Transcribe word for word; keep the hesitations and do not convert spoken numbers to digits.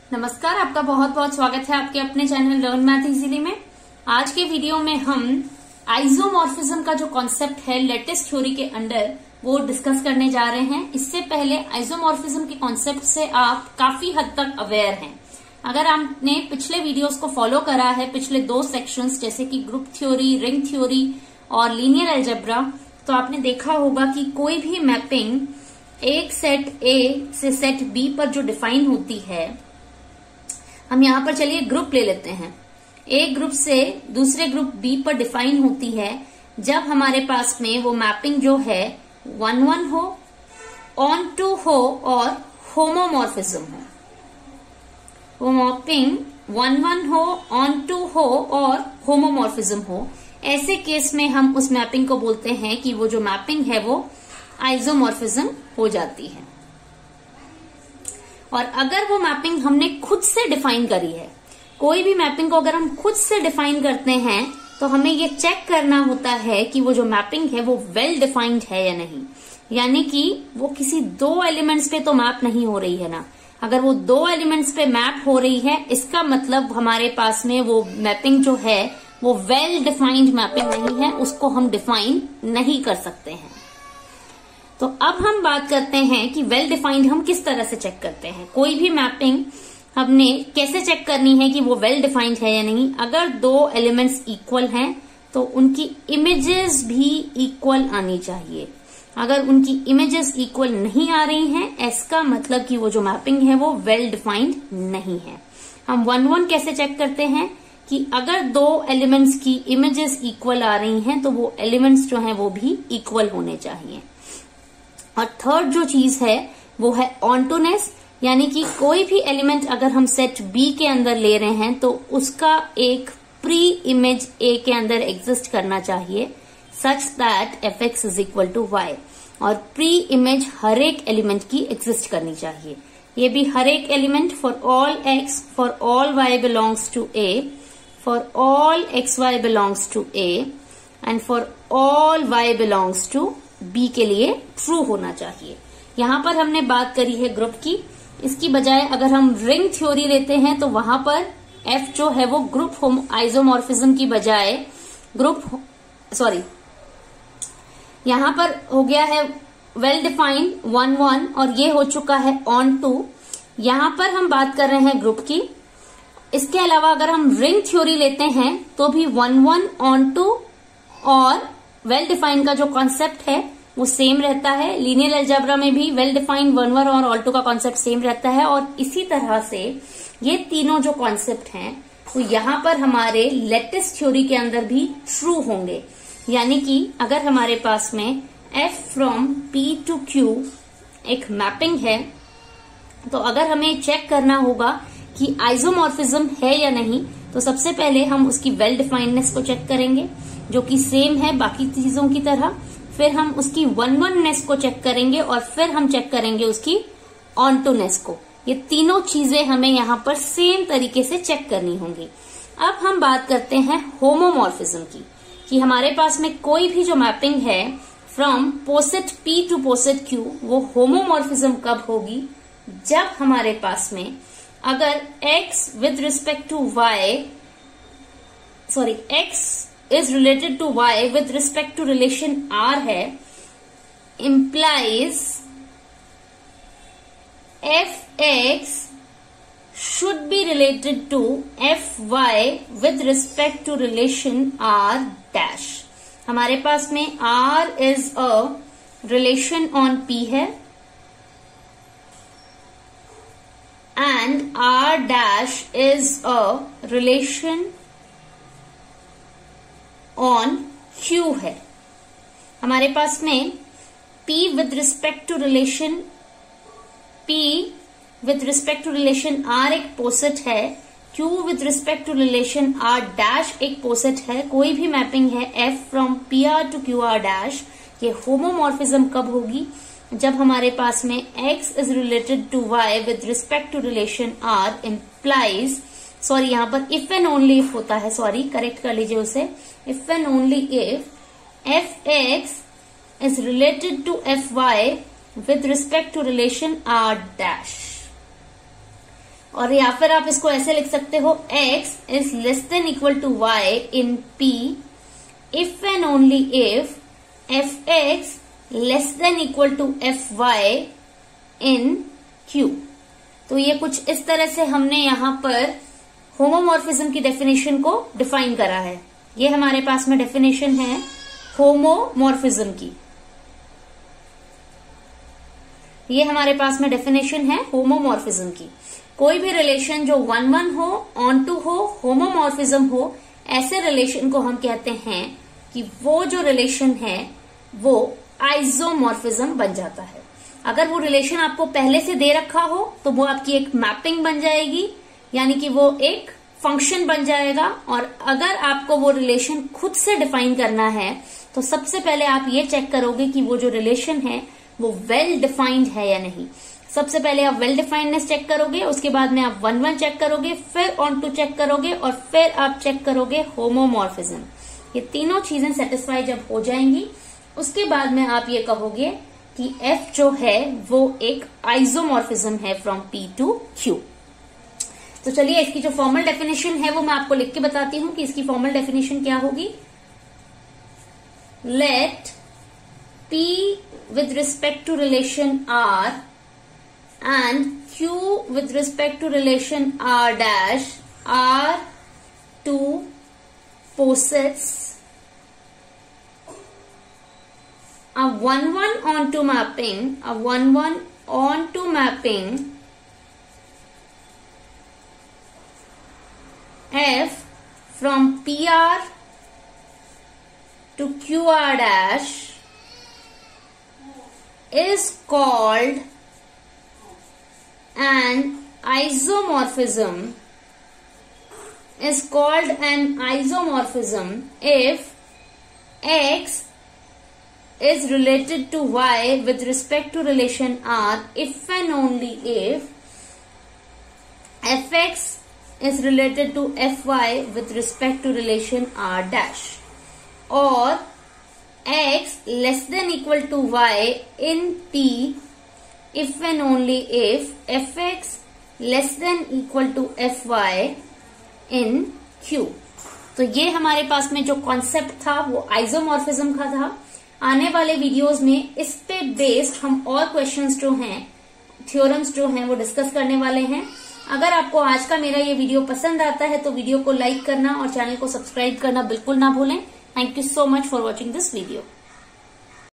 नमस्कार, आपका बहुत बहुत स्वागत है आपके अपने चैनल लर्न मैथ इजीली में। आज के वीडियो में हम आइसोमॉर्फिज्म का जो कॉन्सेप्ट है लेटिस थ्योरी के अंडर वो डिस्कस करने जा रहे हैं। इससे पहले आइसोमॉर्फिज्म के कॉन्सेप्ट से आप काफी हद तक अवेयर हैं। अगर आपने पिछले वीडियोस को फॉलो करा है, पिछले दो सेक्शंस जैसे कि ग्रुप थ्योरी, रिंग थ्योरी और लीनियर अलजेब्रा, तो आपने देखा होगा कि कोई भी मैपिंग एक सेट ए से सेट बी पर जो डिफाइन होती है, हम यहाँ पर चलिए ग्रुप ले लेते हैं। एक ग्रुप से दूसरे ग्रुप बी पर डिफाइन होती है जब हमारे पास में वो मैपिंग जो है वन वन हो, ऑन टू हो और होमोमॉर्फिज्म हो। वो मैपिंग वन वन हो, ऑन टू हो और होमोमॉर्फिज्म हो। ऐसे केस में हम उस मैपिंग को बोलते हैं कि वो जो मैपिंग है वो आइसोमॉर्फिज्म हो जाती है। और अगर वो मैपिंग हमने खुद से डिफाइन करी है, कोई भी मैपिंग को अगर हम खुद से डिफाइन करते हैं तो हमें ये चेक करना होता है कि वो जो मैपिंग है वो वेल डिफाइंड है या नहीं। यानी कि वो किसी दो एलिमेंट्स पे तो मैप नहीं हो रही है ना। अगर वो दो एलिमेंट्स पे मैप हो रही है, इसका मतलब हमारे पास में वो मैपिंग जो है वो वेल डिफाइंड मैपिंग नहीं है, उसको हम डिफाइन नहीं कर सकते हैं। तो अब हम बात करते हैं कि वेल डिफाइंड हम किस तरह से चेक करते हैं। कोई भी मैपिंग हमने कैसे चेक करनी है कि वो वेल डिफाइंड है या नहीं। अगर दो एलिमेंट्स इक्वल हैं तो उनकी इमेजेस भी इक्वल आनी चाहिए। अगर उनकी इमेजेस इक्वल नहीं आ रही हैं, इसका मतलब कि वो जो मैपिंग है वो वेल डिफाइंड नहीं है। हम वन वन कैसे चेक करते हैं कि अगर दो एलिमेंट्स की इमेजेस इक्वल आ रही हैं तो वो एलिमेंट्स जो हैं वो भी इक्वल होने चाहिए। और थर्ड जो चीज है वो है ऑनटूनेस, यानी कि कोई भी एलिमेंट अगर हम सेट बी के अंदर ले रहे हैं तो उसका एक प्री इमेज ए के अंदर एग्जिस्ट करना चाहिए, such that F X is equal to Y. और प्री इमेज हर एक एलिमेंट की एग्जिस्ट करनी चाहिए। ये भी हर एक element for all X, for all Y belongs to A, for all X Y belongs to A and for all Y belongs to B के लिए ट्रू होना चाहिए। यहां पर हमने बात करी है ग्रुप की। इसकी बजाय अगर हम रिंग थ्योरी लेते हैं तो वहां पर एफ जो है वो ग्रुप आइसोमॉर्फिज्म की बजाय ग्रुप सॉरी यहां पर हो गया है वेल डिफाइंड वन वन और ये हो चुका है ऑन टू। यहां पर हम बात कर रहे हैं ग्रुप की। इसके अलावा अगर हम रिंग थ्योरी लेते हैं तो भी वन वन ऑन टू और वेल डिफाइंड का जो कॉन्सेप्ट है वो सेम रहता है। लीनियर अलजेब्रा में भी वेल डिफाइंड वन वन और ऑल टू का कॉन्सेप्ट सेम रहता है। और इसी तरह से ये तीनों जो कॉन्सेप्ट हैं वो यहाँ पर हमारे लेटिस थ्योरी के अंदर भी ट्रू होंगे। यानी कि अगर हमारे पास में F from P to Q एक मैपिंग है तो अगर हमें चेक करना होगा कि आइसोमॉर्फिज्म है या नहीं, तो सबसे पहले हम उसकी वेल डिफाइंडनेस को चेक करेंगे जो कि सेम है बाकी चीजों की तरह। फिर हम उसकी वन वननेस को चेक करेंगे और फिर हम चेक करेंगे उसकी ऑनटूनेस को। ये तीनों चीजें हमें यहाँ पर सेम तरीके से चेक करनी होंगी। अब हम बात करते हैं होमोमॉर्फिज्म की, कि हमारे पास में कोई भी जो मैपिंग है from poset P to poset Q, वो होमोमॉर्फिज्म कब होगी? जब हमारे पास में अगर x with respect to y sorry x is related to y with respect to relation r है, implies fx should be related to fy with respect to relation r dash। हमारे पास में r is a relation on p है and r dash is a relation on Q है। हमारे पास में P with respect to relation P with respect to relation R एक poset है, Q with respect to relation R dash एक poset है। कोई भी मैपिंग है F from P R to Q R dash, ये होमोमॉर्फिज्म कब होगी? जब हमारे पास में X is related to Y with respect to relation R implies sorry यहाँ पर इफ एंड ओनली इफ होता है, सॉरी करेक्ट कर लीजिए उसे, if and only if F X is related to F Y with respect to relation R dash। और या फिर आप इसको ऐसे लिख सकते हो, x is less than equal to y in p if and only if fx less than equal to fy in q। तो ये कुछ इस तरह से हमने यहां पर होमोमॉर्फिज्म की डेफिनेशन को डिफाइन करा है। ये हमारे पास में डेफिनेशन है होमोमॉर्फिज्म की। ये हमारे पास में डेफिनेशन है होमोमॉर्फिज्म की। कोई भी रिलेशन जो वन वन हो, ऑन टू हो, होमोमॉर्फिज्म हो, ऐसे रिलेशन को हम कहते हैं कि वो जो रिलेशन है वो आइसोमॉर्फिज्म बन जाता है। अगर वो रिलेशन आपको पहले से दे रखा हो तो वो आपकी एक मैपिंग बन जाएगी, यानी कि वो एक फंक्शन बन जाएगा। और अगर आपको वो रिलेशन खुद से डिफाइन करना है तो सबसे पहले आप ये चेक करोगे कि वो जो रिलेशन है वो वेल डिफाइंड है या नहीं। सबसे पहले आप वेल डिफाइंडनेस चेक करोगे, उसके बाद में आप वन वन चेक करोगे, फिर ऑन टू चेक करोगे और फिर आप चेक करोगे होमोमॉर्फिज्म। ये तीनों चीजें सेटिस्फाई जब हो जाएंगी उसके बाद में आप ये कहोगे कि F जो है वो एक आइसोमॉर्फिज्म है फ्रॉम P टू Q। तो चलिए इसकी जो फॉर्मल डेफिनेशन है वो मैं आपको लिख के बताती हूं कि इसकी फॉर्मल डेफिनेशन क्या होगी। Let P with respect to relation R and Q with respect to relation R dash are two posets a one one onto mapping, a one one onto mapping F from P R to Q R dash is called an isomorphism is called an isomorphism if X is related to Y with respect to relation R if and only if Fx is related to Fy with respect to relation R dash, or X less than equal to Y in P if and only if Fx less than equal to Fy in Q। तो ये हमारे पास में जो concept था वो isomorphism का था। आने वाले वीडियोस में इस पे बेस्ड हम और क्वेश्चंस जो हैं, थ्योरम्स जो हैं वो डिस्कस करने वाले हैं। अगर आपको आज का मेरा ये वीडियो पसंद आता है तो वीडियो को लाइक करना और चैनल को सब्सक्राइब करना बिल्कुल ना भूलें। Thank you so much for watching this video.